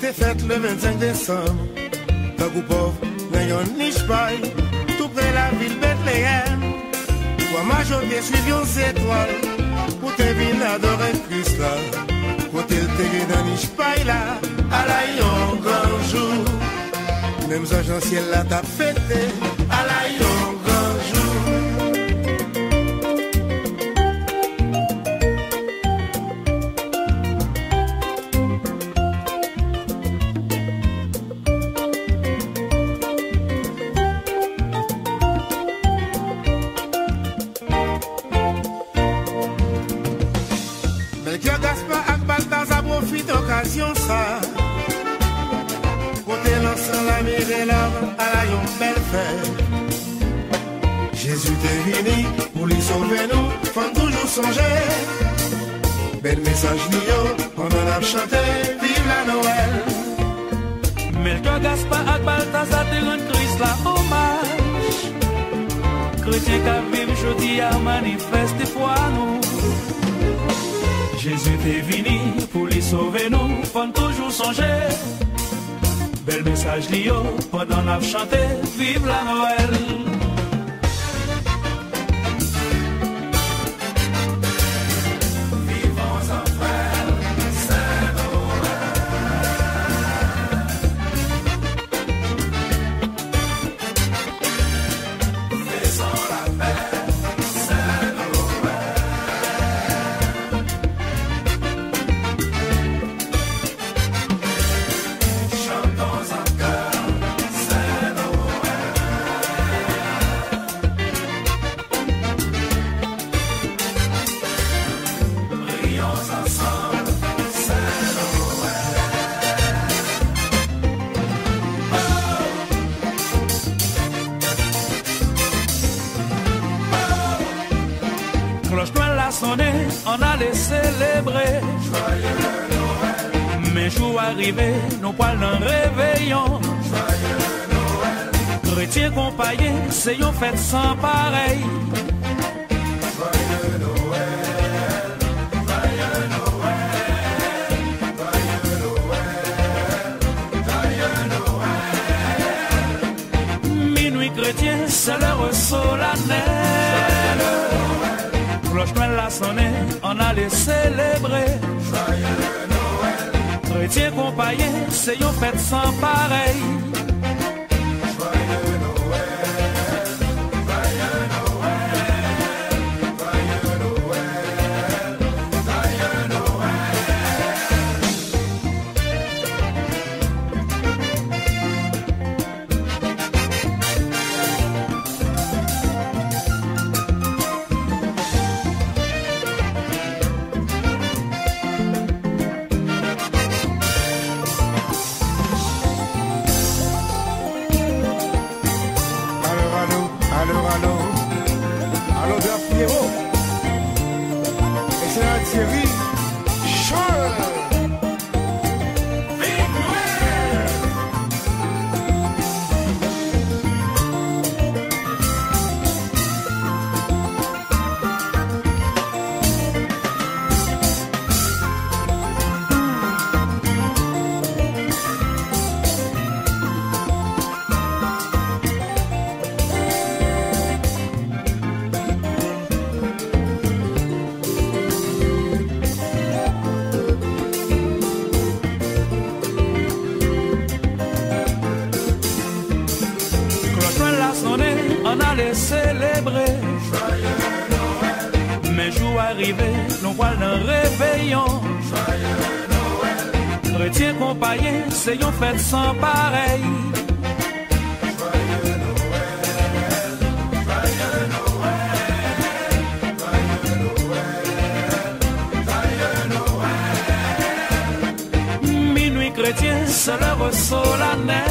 était faite le 25 décembre. Tant que pauvre, n'ayant ni paille, tout près la ville Bethléem. Toi, majorité, suivions ces étoiles, pour te venir adorer Christ là. Pour te le dans ni paille là, à la yon grand jour. Même agents ciel là t'a fêté, à la yon grand jour. Melchior Gaspard ak Balthazar profite occasion ça. Côté l'ensemble la mire l'homme à la yon belle fête. Jésus t'est venu pour lui sauver nous, faut toujours songer. Bel message nio, pendant la chanté, vive la Noël. Melchior Gaspard ak Balthazar te rend Christ la hommage. Chrétien qui vivent jeudi a manifesté foi nous. Jésus t'est venu pour lui sauver nous, faut toujours songer. Bel message lio, pendant la chanté, vive la Noël. On allait célébrer Joyeux Noël. Mais jour arrivé, nous parlons d'un réveillon. Joyeux Noël. Chrétien compagnon, c'est une fête sans pareil. Joyeux Noël. Joyeux Noël. Joyeux Noël. Joyeux Noël. Minuit chrétien, c'est l'heure solennelle. Cloche Noël la sonné, on allait célébrer Joyeux Noël. Chrétien compagnon, c'est une fête sans pareil. Joyeux Noël, Joyeux Noël, Joyeux Noël, Joyeux Allô, Graf Pierrot. Et c'est la Thierry. Charles. On allait célébrer Joyeux Noël. Mais jour arrivé, nous parlons d'un réveillon. Joyeux Noël. Chrétien compagnon, c'est une fête sans pareil. Joyeux Noël. Joyeux Noël. Joyeux Noël. Joyeux Noël. Minuit chrétien, c'est l'heure solennelle.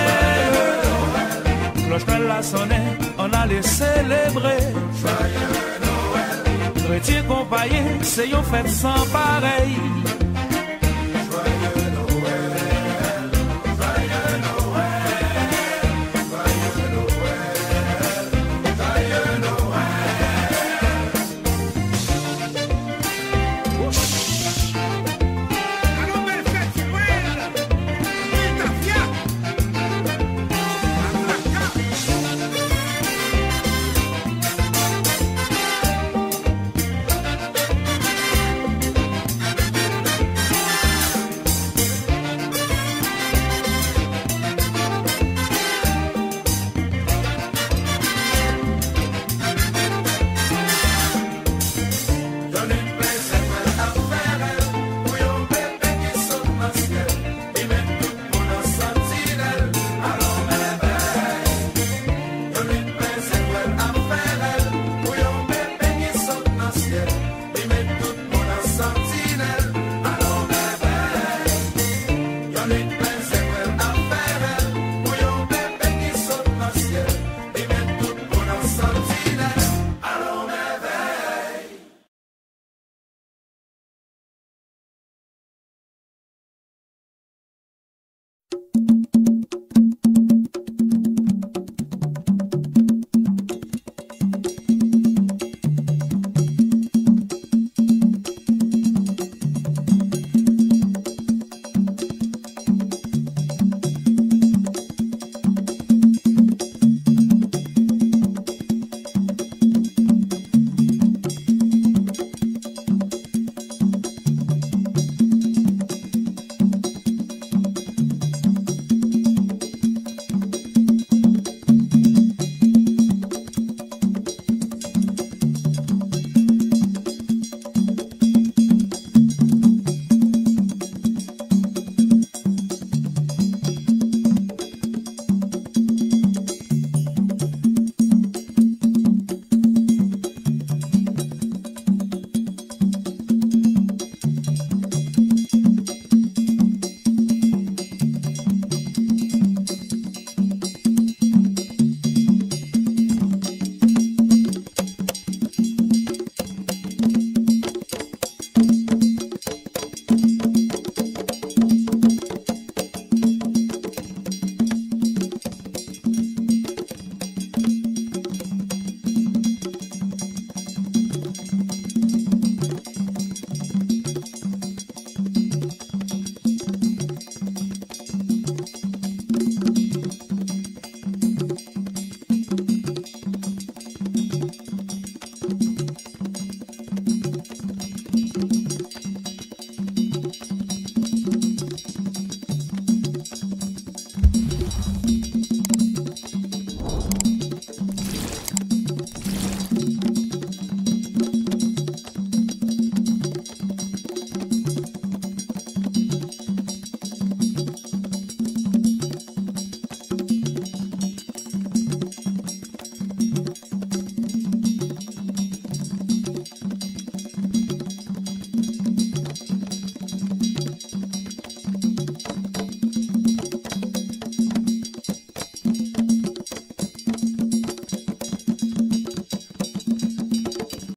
Cloche Noël la sonné, on allait célébrer Joyeux Noël. Chrétien compagnon, c'est une fête sans pareil.